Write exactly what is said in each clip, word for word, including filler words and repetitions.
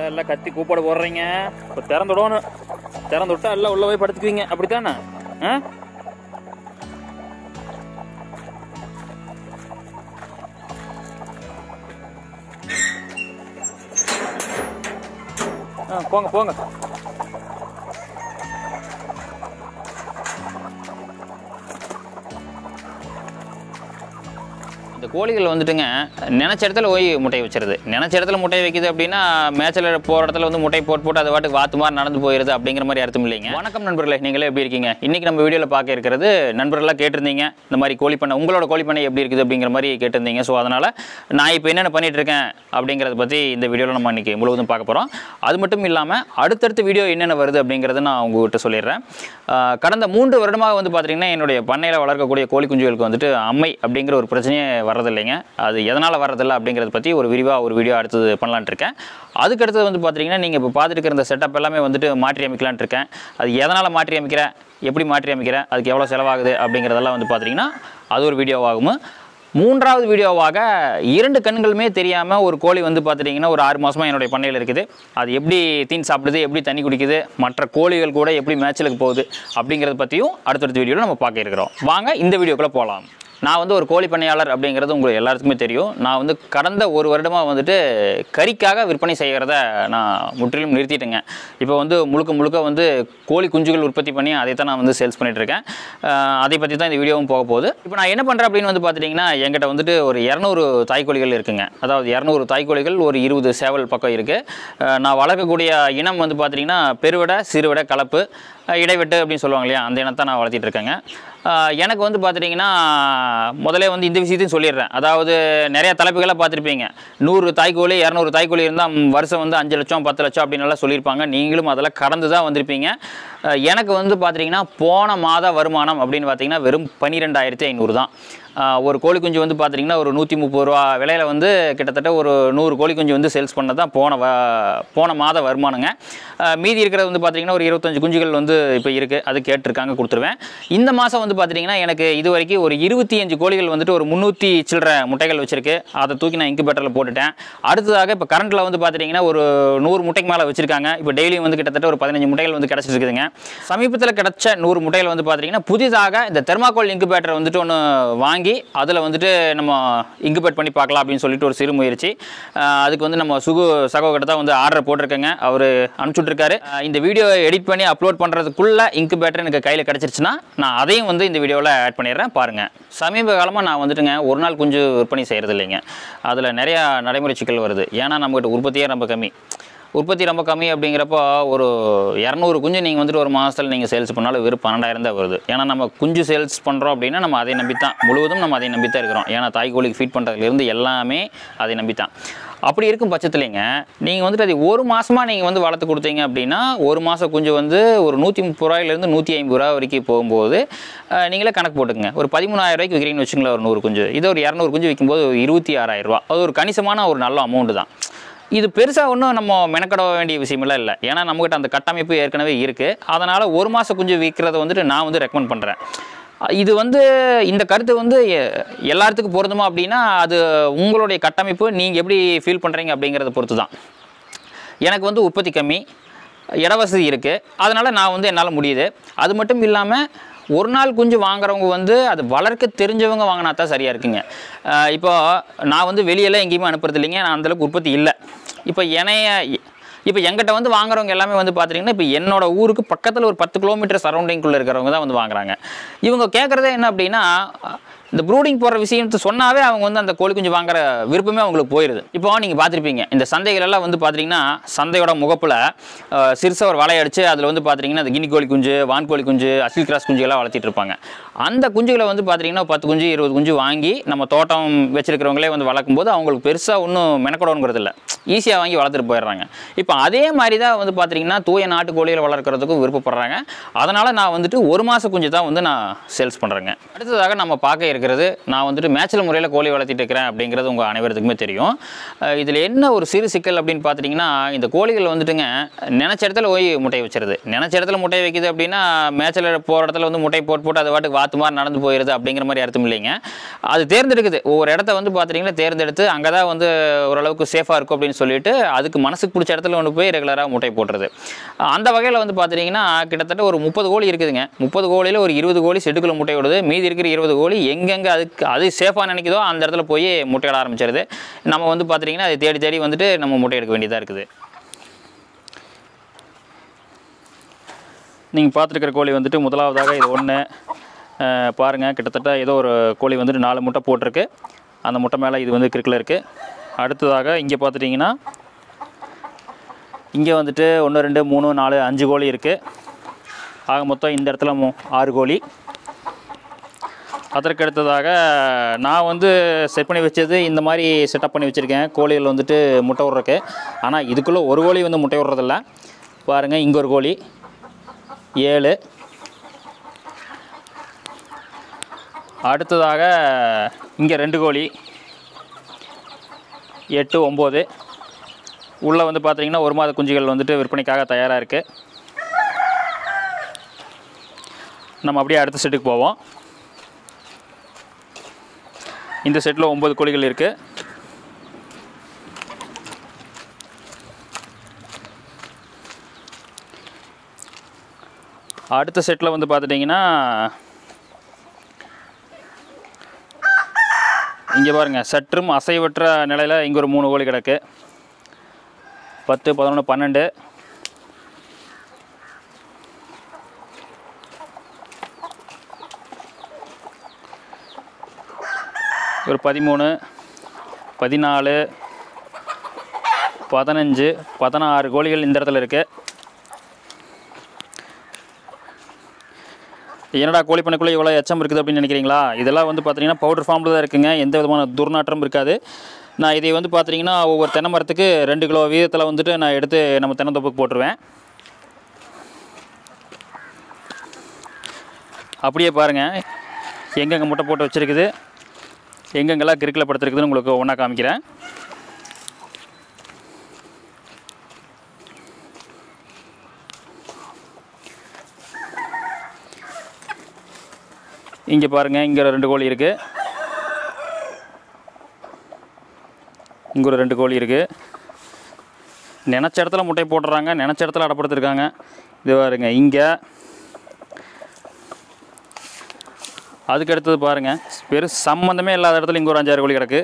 எல்லாம் கத்தி கூப்பாடு போடுறீங்க. இப்போ திறந்து விடணும். திறந்து விட்டா எல்லாம் உள்ள போய் படுத்துக்குவீங்க. அப்படித்தானே? ஆ ஆ போங்க போங்க. இந்த கோழிகள் வந்துட்டுங்க நினச்ச இடத்துல போய் முட்டை வச்சிருது. நினச்ச இடத்துல முட்டை வைக்குது அப்படின்னா மேட்சில் போகிற இடத்துல வந்து முட்டை போட்டு போட்டு அது வாட்டுக்கு வாத்து மாதிரி நடந்து போயிருது அப்படிங்கிற மாதிரி அர்த்தம் இல்லைங்க. வணக்கம் நண்பர்களே, நீங்களே எப்படி இருக்கீங்க? இன்றைக்கி நம்ம வீடியோவில் பார்க்க இருக்கிறது, நண்பர்களாக கேட்டிருந்தீங்க இந்த மாதிரி கோழி பண்ணை, உங்களோட கோழி பண்ணை எப்படி இருக்குது அப்படிங்கிற மாதிரி கேட்டிருந்தீங்க. ஸோ அதனால் நான் இப்போ என்னென்ன பண்ணிகிட்டு இருக்கேன் அப்படிங்கிறத பற்றி இந்த வீடியோவில் நம்ம இன்றைக்கி முழுவதும் பார்க்க போகிறோம். அது மட்டும் இல்லாமல் அடுத்தடுத்த வீடியோ என்னென்ன வருது அப்படிங்கிறத நான் உங்கள்கிட்ட சொல்லிடுறேன். கடந்த மூன்று வருடமாக வந்து பார்த்திங்கன்னா என்னுடைய பண்ணையில் வளர்க்கக்கூடிய கோழி குஞ்சுகளுக்கு வந்துட்டு அம்மை அப்படிங்கிற ஒரு பிரச்சனையே வரதில்லைங்க. அது எதனால் வரதில்லை அப்படிங்கிறத பற்றி ஒரு விரிவாக ஒரு வீடியோ அடுத்தது பண்ணலான்ட்டு இருக்கேன். அதுக்கடுத்தது வந்து பார்த்திங்கன்னா நீங்கள் இப்போ பார்த்துட்டு இருக்கிற இந்த செட்டப் எல்லாமே வந்துட்டு மாற்றி அமைக்கலான்ட்டு இருக்கேன். அது எதனால் மாற்றி அமைக்கிறேன், எப்படி மாற்றி அமைக்கிறேன், அதுக்கு எவ்வளோ செலவாகுது அப்படிங்கிறதெல்லாம் வந்து பார்த்திங்கன்னா அது ஒரு வீடியோவாகும். மூன்றாவது வீடியோவாக இரண்டு கண்களுமே தெரியாமல் ஒரு கோழி வந்து பார்த்துட்டிங்கன்னா ஒரு ஆறு மாதமாக என்னுடைய பண்ணையில் இருக்குது. அது எப்படி தீன் சாப்பிடுது, எப்படி தண்ணி குடிக்குது, மற்ற கோழிகள் கூட எப்படி மேட்சிலுக்கு போகுது அப்படிங்கிறத பற்றியும் அடுத்தடுத்த வீடியோவில் நம்ம பார்க்க இருக்கிறோம். வாங்க இந்த வீடியோக்குள்ளே போகலாம். நான் வந்து ஒரு கோழி பண்ணையாளர் அப்படிங்கிறது உங்களுக்கு எல்லாத்துக்குமே தெரியும். நான் வந்து கடந்த ஒரு வருடமாக வந்துட்டு கறிக்காக விற்பனை செய்கிறத நான் முற்றிலும் நிறுத்திட்டேங்க. இப்போ வந்து முழுக்க முழுக்க வந்து கோழி குஞ்சுகள் உற்பத்தி பண்ணி அதை தான் நான் வந்து சேல்ஸ் பண்ணிகிட்ருக்கேன். அதை பற்றி தான் இந்த வீடியோவும் போக போகுது. இப்போ நான் என்ன பண்ணுறேன் அப்படின்னு வந்து பார்த்துட்டிங்கன்னா, என்கிட்ட வந்துட்டு ஒரு இரநூறு தாய்க்கோழிகள் இருக்குங்க. அதாவது இரநூறு தாய்க்கோழிகள், ஒரு இருபது சேவல் பக்கம் இருக்குது. நான் வளர்க்கக்கூடிய இனம் வந்து பார்த்திங்கன்னா பெருவிடை, சிறுவிடை, கலப்பு, இடைவெட்டு அப்படின்னு சொல்லுவாங்க இல்லையா, அந்த இனத்தை நான் வளர்த்திட்டு இருக்கேங்க. எனக்கு வந்து பார்த்துட்டிங்கன்னா முதலே வந்து இந்த விஷயத்தையும் சொல்லிடுறேன். அதாவது நிறையா தலைப்புகளை பார்த்துருப்பீங்க. நூறு தாய்க்கோழி, இரநூறு தாய்க்கோழி இருந்தால் வருஷம் வந்து அஞ்சு லட்சம் பத்து லட்சம் அப்படின்னு எல்லாம் சொல்லியிருப்பாங்க. நீங்களும் அதெல்லாம் கடந்து தான் வந்திருப்பீங்க. எனக்கு வந்து பார்த்திங்கன்னா போன மாத வருமானம் அப்படின்னு பார்த்திங்கன்னா வெறும் பன்னிரெண்டாயிரத்தி ஐநூறு தான். ஒரு கோழி குஞ்சு வந்து பார்த்திங்கன்னா ஒரு நூற்றி முப்பது ரூபா விலையில் வந்து கிட்டத்தட்ட ஒரு நூறு கோழி குஞ்சு வந்து சேல்ஸ் பண்ணது தான் போன வ போன மாத வருமானங்க. மீதி இருக்கிறது வந்து பார்த்திங்கன்னா ஒரு இருபத்தஞ்சு குஞ்சுகள் வந்து இப்போ இருக்குது. அது கேட்டிருக்காங்க, கொடுத்துருவேன். இந்த மாதம் வந்து பார்த்திங்கன்னா எனக்கு இது வரைக்கும் ஒரு இருபத்தி அஞ்சு கோழிகள் வந்துட்டு ஒரு முந்நூற்றி சில்லற முட்டைகள் வச்சுருக்கு. அதை தூக்கி நான் இன்குபேட்டரில் போட்டுட்டேன். அடுத்ததாக இப்போ கரண்ட்டில் வந்து பார்த்திங்கன்னா ஒரு நூறு முட்டைக்கு மேலே வச்சுருக்காங்க. இப்போ டெய்லியும் வந்து கிட்டத்தட்ட ஒரு பதினஞ்சு முட்டைகள் வந்து கிடச்சிருக்குதுங்க. சமீபத்தில் கிடச்ச நூறு முட்டைகள் வந்து பார்த்திங்கன்னா புதிதாக இந்த தெர்மாக்கோல் இன்குபேட்டர் வந்துட்டு ஒன்று வாங்கி அதில் வந்துட்டு நம்ம இன்குபேட் பண்ணி பார்க்கலாம் அப்படின்னு சொல்லிட்டு ஒரு சிறு முயற்சி. அதுக்கு வந்து நம்ம சுகு சகோகிட்ட தான் வந்து ஆர்டர் போட்டிருக்கேங்க. அவர் அனுப்பிச்சுட்ருக்காரு. இந்த வீடியோ எடிட் பண்ணி அப்லோட் பண்ணுறதுக்குள்ளே இன்குபேட்டர் எனக்கு கையில் கிடச்சிருச்சுன்னா நான் அதையும் வந்து இந்த வீடியோவில் ஆட் பண்ணிடுறேன். பாருங்கள், சமீப காலமாக நான் வந்துட்டுங்க ஒரு நாள் குஞ்சு விற்பனை செய்கிறது இல்லைங்க. அதில் நிறையா நடைமுறை சிக்கல் வருது. ஏன்னா நம்மகிட்ட உற்பத்தியே ரொம்ப கம்மி. உற்பத்தி ரொம்ப கம்மி அப்படிங்கிறப்போ ஒரு இரநூறு குஞ்சு நீங்கள் வந்துட்டு ஒரு மாதத்தில் நீங்கள் சேல்ஸ் பண்ணாலும் வெறும் பன்னெண்டாயிரம் தான் வருது. ஏன்னா நம்ம குஞ்சு சேல்ஸ் பண்ணுறோம் அப்படின்னா நம்ம அதை நம்பித்தான், முழுவதும் நம்ம அதை நம்பித்தான் இருக்கிறோம். ஏன்னா தாய்க்கோழிக்கு ஃபீட் பண்ணுறதுலேருந்து எல்லாமே அதை நம்பித்தான். அப்படி இருக்கும் பட்சத்துலேங்க நீங்கள் வந்துட்டு அது ஒரு மாதமாக நீங்கள் வந்து வளர்த்து கொடுத்தீங்க அப்படின்னா ஒரு மாதம் குஞ்சு வந்து ஒரு நூற்றி முப்பது ரூபாயிலேருந்து நூற்றி ஐம்பது ரூபா வரைக்கும் போகும்போது நீங்களே கணக்கு போட்டுங்க. ஒரு பதிமூணாயிரம் ரூபாய்க்கு விற்கிறீங்கன்னு வச்சுங்களேன் ஒரு நூறு குஞ்சு. இதே ஒரு இரநூறு குஞ்சு விற்கும்போது இருபத்தி ஆறாயிரம் ரூபா. அது ஒரு கணிசமான ஒரு நல்ல அமௌண்ட்டு தான். இது பெருசாக ஒன்றும் நம்ம மெனக்கட வேண்டிய விஷயமெல்லாம் இல்லை. ஏன்னா நம்மகிட்ட அந்த கட்டமைப்பு ஏற்கனவே இருக்குது. அதனால் ஒரு மாத குஞ்சு விற்கிறத வந்துட்டு நான் வந்து ரெக்கமெண்ட் பண்ணுறேன். இது வந்து இந்த கருத்து வந்து எல்லாத்துக்கும் பொருந்துமா அப்படின்னா அது உங்களுடைய கட்டமைப்பு, நீங்கள் எப்படி ஃபீல் பண்ணுறீங்க அப்படிங்கிறத பொறுத்து தான். எனக்கு வந்து உற்பத்தி கம்மி, இடவசதி இருக்குது. அதனால் நான் வந்து என்னால் முடியுது. அது மட்டும் இல்லாமல் ஒரு நாள் குஞ்சு வாங்குறவங்க வந்து அது வளர்க்க தெரிஞ்சவங்க வாங்கினா தான் சரியாக இருக்குங்க. இப்போ நான் வந்து வெளியெல்லாம் எங்கேயுமே அனுப்புறது இல்லைங்க. நான் அந்தளவுக்கு உற்பத்தி இல்லை. இப்போ என்னைய இப்போ எங்கிட்ட வந்து வாங்குறவங்க எல்லாமே வந்து பார்த்திங்கன்னா இப்போ என்னோடய ஊருக்கு பக்கத்தில் ஒரு பத்து கிலோமீட்டர் சரௌண்டிங்குள்ளே இருக்கிறவங்க தான் வந்து வாங்குறாங்க. இவங்க கேட்குறதே என்ன அப்படின்னா, இந்த ப்ரூடிங் போடுற விஷயத்தை சொன்னாவே அவங்க வந்து அந்த கோழி குஞ்சு வாங்குற விருப்பமே அவங்களுக்கு போயிடுது. இப்போ நீங்கள் பார்த்துருப்பீங்க இந்த சந்தைகளெல்லாம் வந்து பார்த்திங்கன்னா சந்தையோட முகப்பில் சிறுசாக ஒரு வலையை அடித்து அதில் வந்து பார்த்திங்கன்னா அந்த கினி கோழி குஞ்சு, வான்கோழி குஞ்சு, அசில் கிராஸ் குஞ்சுகள்லாம் வளர்த்திட்டு இருப்பாங்க. அந்த குஞ்சுகளை வந்து பார்த்திங்கன்னா பத்து குஞ்சு இருபது குஞ்சு வாங்கி நம்ம தோட்டம் வச்சுருக்கிறவங்களே வந்து வளர்க்கும் போது அவங்களுக்கு பெருசாக ஒன்றும் மெனக்கடணுங்கிறது இல்லை, ஈஸியாக வாங்கி வளர்த்துட்டு போயிடுறாங்க. இப்போ அதே மாதிரி தான் வந்து பார்த்திங்கன்னா தூய நாட்டு கோழிகளை வளர்க்குறதுக்கும் விருப்பப்படுறாங்க. அதனால் நான் வந்துட்டு ஒரு மாத குஞ்சு தான் வந்து நான் சேல்ஸ் பண்ணுறேங்க. அடுத்ததாக நம்ம பார்க்க இருக்கிறது. நான் வந்துட்டு மேட்சல் முறையில் கோழி வளர்த்திட்டு இருக்கிறேன் அப்படிங்கிறது உங்கள் அனைவருக்குமே தெரியும். இதில் என்ன ஒரு சிறு சிக்கல் அப்படின்னு பார்த்துட்டிங்கன்னா, இந்த கோழிகள் வந்துட்டுங்க நினச்ச இடத்துல போய் முட்டை வச்சிருது. நினச்ச இடத்துல முட்டை வைக்குது அப்படின்னா மேட்சல் போகிற இடத்துல வந்து முட்டை போட்டு போட்டு அது வாட்டுக்கு வாத்து மாதிரி நடந்து போயிடுது அப்படிங்கிற மாதிரி அர்த்தம் இல்லைங்க. அது தேர்ந்தெடுக்குது. ஒவ்வொரு இடத்த வந்து பார்த்துட்டிங்கன்னா தேர்ந்தெடுத்து அங்கே தான் வந்து ஓரளவுக்கு சேஃபாக இருக்கும் அப்படின்னு சொல்லிட்டு அதுக்கு மனசுக்கு பிடிச்ச இடத்துல ஒன்று போய் ரெகுலராக முட்டை போட்டுருது. அந்த வகையில் வந்து பார்த்துட்டிங்கன்னா கிட்டத்தட்ட ஒரு முப்பது கோழி இருக்குதுங்க. முப்பது கோழியில் ஒரு இருபது கோழி செட்டுக்குள்ள முட்டை விடுது. மீதி இருக்கிற இருபது கோழி எங்கெங்கே அதுக்கு அது சேஃபாக நினைக்குதோ அந்த இடத்துல போய் முட்டையிட ஆரம்பிச்சிருது. நம்ம வந்து பார்த்துட்டிங்கன்னா அதை தேடி தேடி வந்துட்டு நம்ம முட்டை எடுக்க வேண்டியதாக இருக்குது. நீங்கள் பார்த்துருக்கிற கோழி வந்துட்டு முதலாவதாக இது ஒன்று பாருங்கள். கிட்டத்தட்ட ஏதோ ஒரு கோழி வந்துட்டு நாலு முட்டை போட்டிருக்கு. அந்த முட்டை மேலே இது வந்து கிறுக்கில் இருக்குது. அடுத்ததாக இங்கே பார்த்துட்டிங்கன்னா இங்கே வந்துட்டு ஒன்று ரெண்டு மூணு நாலு அஞ்சு கோழி இருக்குது. ஆக மொத்தம் இந்த இடத்துல ஆறு கோழி. அதற்கு அடுத்ததாக நான் வந்து செட் பண்ணி வச்சது இந்த மாதிரி செட்டப் பண்ணி வச்சுருக்கேன் கோழிகள் வந்துட்டு முட்டை விட்றக்கு. ஆனால் இதுக்குள்ளே ஒரு கோழி வந்து முட்டை விட்றதில்ல. பாருங்கள், இங்கே ஒரு கோழி ஏழு. அடுத்ததாக இங்கே ரெண்டு கோழி எட்டு ஒம்பது. உள்ளே வந்து பார்த்திங்கன்னா ஒரு மாத குஞ்சுகள் வந்துட்டு விற்பனைக்காக தயாராக இருக்குது. நம்ம அப்படியே அடுத்த செட்டுக்கு போவோம். இந்த செட்டில் ஒம்பது கோழிகள் இருக்குது. அடுத்த செட்டில் வந்து பார்த்துட்டிங்கன்னா இங்கே பாருங்கள், சற்றும் அசைவற்ற நிலையில் இங்கே ஒரு மூணு கோழி கிடக்கு. பத்து பதினொன்று பன்னெண்டு. ஒரு பதிமூணு பதினாலு பதினஞ்சு பதினாறு கோழிகள் இந்த இடத்துல இருக்குது. என்னடா கோழி பண்ணைக்குள்ளே இவ்வளோ எச்சம் இருக்குது அப்படின்னு நினைக்கிறீங்களா? இதெல்லாம் வந்து பார்த்தீங்கன்னா பவுடர் ஃபார்மில் தான் இருக்குங்க. எந்த விதமான துர்நாற்றம் இருக்காது. நான் இதை வந்து பார்த்தீங்கன்னா ஒவ்வொரு தென்னை மரத்துக்கு ரெண்டு கிலோ வீதத்தில் வந்துட்டு நான் எடுத்து நம்ம தென்னந்தோப்புக்கு போட்டுருவேன். அப்படியே பாருங்கள், எங்கெங்கே முட்டை போட்டு வச்சுருக்குது, எங்கெங்கெல்லாம் கிறுக்கில் படுத்துருக்குதுன்னு உங்களுக்கு ஒன்றா காமிக்கிறேன். இங்கே பாருங்கள், இங்கே ரெண்டு கோழி இருக்குது. இங்கே ஒரு ரெண்டு கோழி இருக்குது. நினச்ச இடத்துல முட்டை போட்டுறாங்க, நினச்ச இடத்துல அடப்படுத்திருக்காங்க. இது பாருங்க, இங்கே அதுக்கு அடுத்தது பாருங்கள், பெரும் சம்மந்தமே இல்லாத இடத்துல இங்கே ஒரு அஞ்சாறு கோழி கிடக்கு.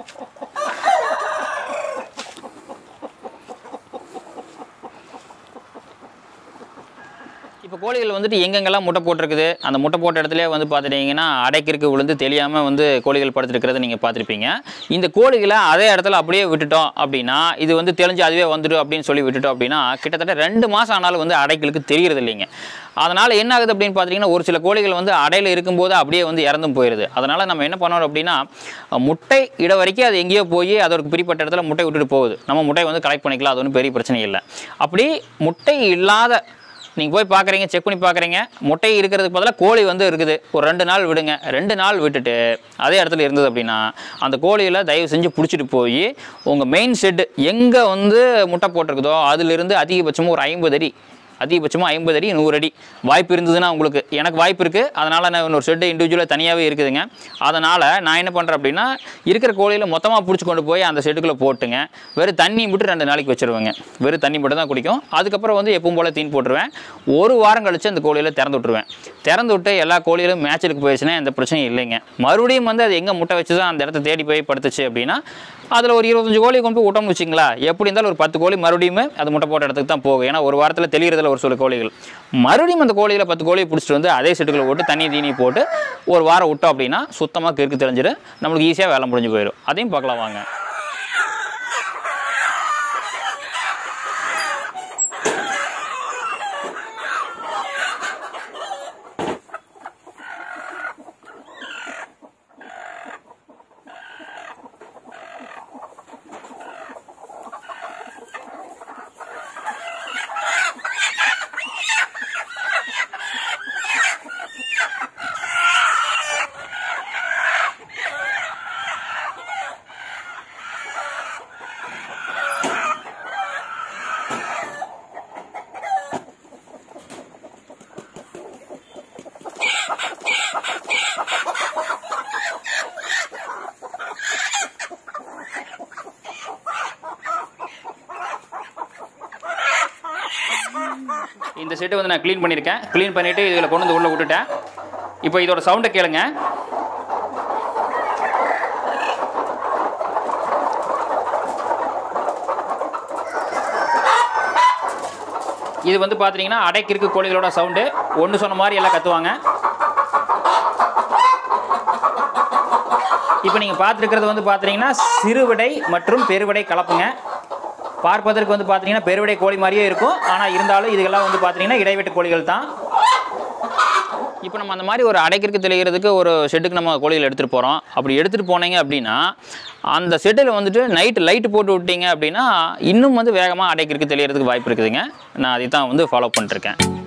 இப்போ கோழிகள் வந்துட்டு எங்கெங்கெல்லாம் முட்டை போட்டிருக்குது, அந்த முட்டை போட்ட இடத்துல வந்து பார்த்துட்டிங்கன்னா அடைக்கிற்கு விழுந்து தெரியாமல் வந்து கோழிகள் படுத்துருக்கிறத நீங்கள் பார்த்துருப்பீங்க. இந்த கோழிகளை அதே இடத்துல அப்படியே விட்டுட்டோம் அப்படின்னா, இது வந்து தெளிஞ்சு அதுவே வந்துடும் அப்படின்னு சொல்லி விட்டுட்டோம் அப்படின்னா கிட்டத்தட்ட ரெண்டு மாதம் ஆனாலும் வந்து அடைகளுக்கு தெரிகிறது இல்லைங்க. அதனால் என்ன ஆகுது அப்படின்னு பார்த்தீங்கன்னா, ஒரு சில கோழிகள் வந்து அடையில் இருக்கும்போது அப்படியே வந்து இறந்தும் போயிடுது. அதனால் நம்ம என்ன பண்ணணும் அப்படின்னா, முட்டை இட வரைக்கும் அது எங்கேயோ போய் அதற்கு பிரிப்பட்ட இடத்துல முட்டை விட்டுட்டு போகுது. நம்ம முட்டை வந்து கலெக்ட் பண்ணிக்கலாம், அது ஒன்றும் பெரிய பிரச்சனை இல்லை. அப்படி முட்டை இல்லாத நீங்கள் போய் பார்க்குறீங்க, செக் பண்ணி பார்க்குறீங்க, முட்டை இருக்கிறதுக்கு பதிலாக கோழி வந்து இருக்குது, ஒரு ரெண்டு நாள் விடுங்க. ரெண்டு நாள் விட்டுட்டு அதே இடத்துல இருந்தது அப்படின்னா அந்த கோழியில் தயவு செஞ்சு பிடிச்சிட்டு போய் உங்கள் மெயின் ஷெட்டு எங்கே வந்து முட்டை போட்டிருக்குதோ அதிலிருந்து அதிகபட்சமாக ஒரு ஐம்பது அடி அதிகபட்சமாக ஐம்பது அடி நூறு அடி வாய்ப்பு இருந்ததுன்னா உங்களுக்கு, எனக்கு வாய்ப்பு இருக்குது, அதனால் நான் இன்னொரு ஷெட்டு இண்டிவிஜுவலாக தனியாகவே இருக்குதுங்க. அதனால் நான் என்ன பண்ணுறேன் அப்படின்னா, இருக்கிற கோழியில் மொத்தமாக பிடிச்சி கொண்டு போய் அந்த ஷெட்டுக்குள்ளே போட்டுங்க. வெறும் தண்ணி மட்டும் ரெண்டு நாளைக்கு வச்சுருவேங்க. வெறும் தண்ணி மட்டும் தான் குடிக்கும். அதுக்கப்புறம் வந்து எப்பவும் போல் தீன் போட்டுருவேன். ஒரு வாரம் கழித்து அந்த கோழியில் திறந்து விட்டுருவேன். திறந்து விட்டு எல்லா கோழியிலும் மேட்சுக்கு போயிடுச்சுன்னா எந்த பிரச்சனையும் இல்லைங்க. மறுபடியும் வந்து அது எங்கே முட்டை வச்சு தான் அந்த இடத்த தேடி போய் படுத்துச்சு அப்படின்னா அதில் ஒரு இருபத்தஞ்சு கோழி கொண்டு போய் விட்டோம்னு வச்சிங்களா, எப்படி இருந்தாலும் ஒரு பத்து கோழி மறுபடியும் அது முட்டை போட்ட இடத்துக்கு தான் போகும். ஏன்னா ஒரு வாரத்தில் தெளிகிறதுல ஒரு சில கோழிகள் மறுபடியும் அந்த கோழியில் பத்து கோழியை பிடிச்சிட்டு வந்து அதே செட்டுக்குள்ள போட்டு தண்ணி தீனி போட்டு ஒரு வாரம் விட்டோம் அப்படின்னா சுத்தமாக கிறுக்கு தெரிஞ்சிடும், நம்மளுக்கு ஈஸியாக வேலை முடிஞ்சு போயிடும். அதையும் பார்க்கலாம் வாங்க. இந்த செட்டு வந்து நான் க்ளீன் பண்ணியிருக்கேன். க்ளீன் பண்ணிவிட்டு இதில் கொண்டு வந்து உள்ளே விட்டுட்டேன். இப்போ இதோட சவுண்டை கேளுங்க. இது வந்து பார்த்தீங்கன்னா அடைக்கிற்கு கோழிகளோட சவுண்டு. ஒன்று சொன்ன மாதிரி எல்லாம் கத்துவாங்க. இப்போ நீங்கள் பார்த்துருக்கிறது வந்து பார்த்தீங்கன்னா சிறுவிடை மற்றும் பெருவிடை கலப்புங்க. பார்ப்பதற்கு வந்து பார்த்தீங்கன்னா பெருவிடை கோழி மாதிரியே இருக்கும். ஆனால் இருந்தாலும் இதுக்கெல்லாம் வந்து பார்த்தீங்கன்னா இடைவெட்டு கோழிகள் தான். இப்போ நம்ம அந்த மாதிரி ஒரு அடைக்கிற்கு தெளிகிறதுக்கு ஒரு ஷெட்டுக்கு நம்ம கோழிகள் எடுத்துகிட்டு போகிறோம். அப்படி எடுத்துகிட்டு போனீங்க அப்படின்னா அந்த ஷெட்டில் வந்துட்டு நைட்டு லைட்டு போட்டு விட்டீங்க அப்படின்னா இன்னும் வந்து வேகமாக அடைக்கிற்கு தெளிகிறதுக்கு வாய்ப்பு இருக்குதுங்க. நான் அதை தான் வந்து ஃபாலோ பண்ணிட்டுருக்கேன்.